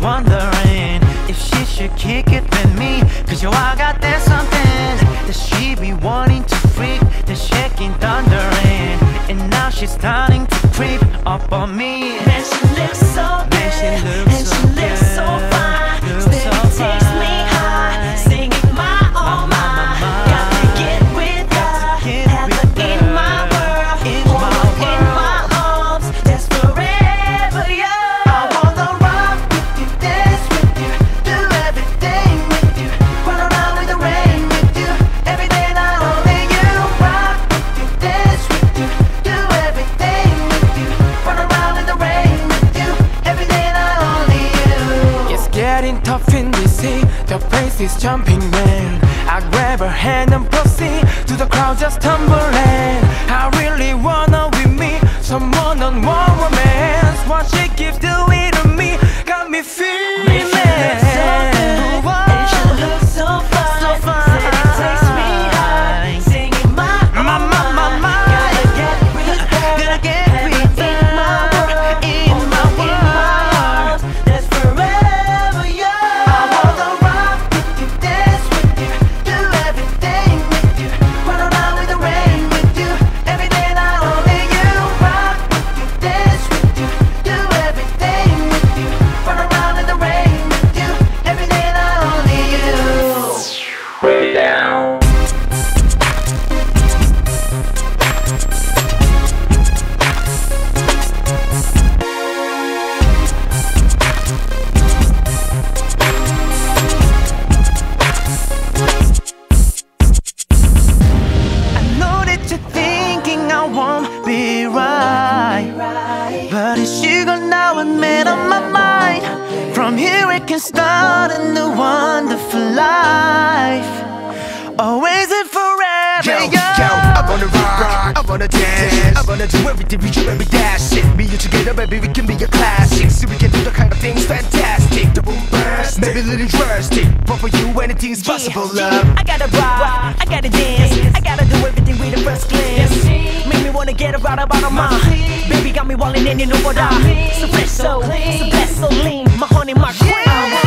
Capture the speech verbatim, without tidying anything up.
wondering if she should kick it with me. Cause yo, I got that something that she be wanting to freak, the shaking, thundering, and now she's starting to creep up on me. Man, she looks so good, Man, she looks and so she looks good. so fine. Looks Steady so takes fine. me high, singing my oh my. Got to get with her, get have with her in her. my world, In hold my her in world. my arms. That's forever, yeah. I wanna rock with you, dance with you, do everything with you, run around in the rain with you, every day night only you. Rock with you, dance with you, do everything with you, run around in the rain with you, every day night only you. It's getting tough in D C, the place is jumping man. I grab her hand and proceed to the crowd just tumbling. I really wanna with me, some one-on-one romance. What she keeps doing to me got me feeling. And she looks so fine, So fine. Steady takes me high, singing my oh My, my, my, my. Gotta get with her, Gotta get have with her in my world, in hold my her in my world. arms. That's forever, yeah. I wanna rock with you, dance with you, do everything with you, run around in the rain with you, every day night only you. Rock with you, dance with you, do everything with you, run around in the rain with you, every day night only you. Way down. I know that you're thinking I won't be right, but is she gonna admit on my mind? From here we can start a new wonderful life. Always and forever, Yo, yo. yo, I wanna rock, I wanna dance, I wanna do everything with you, every dash it. Me and together, baby, we can be a classic. So we can do the kind of things fantastic. The boom burst, maybe a little drastic, but for you anything's possible, love. I gotta rock, I gotta dance, I gotta do everything with the first glance. Make me wanna get right about her mind. Baby got me wallin' and you know what I mean. So fresh, so, so blessed, so lean, my honey, my queen.